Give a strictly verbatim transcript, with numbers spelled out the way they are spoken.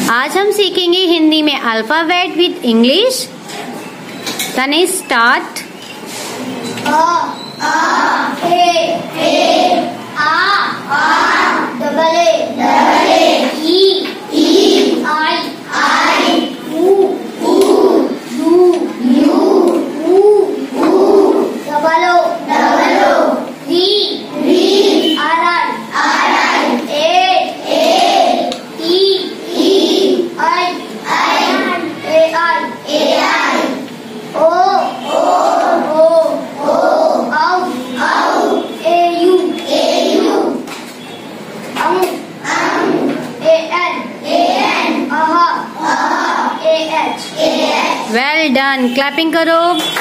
आज हम सीखेंगे हिंदी में alphabet with English. Tanish start. अ आ ए ए आ आ double A double A E E I I ऊ ऊ यू यू ऊ ऊ डबल ओ डबल ओ री री आर आर आर आर ए ए ई ई आई आई ए आई ए आई ओ ओ ओ ओ औ औ ए यू ए यू अम अम ए एन ए एन अह अह A H A H. Well done, clapping करो।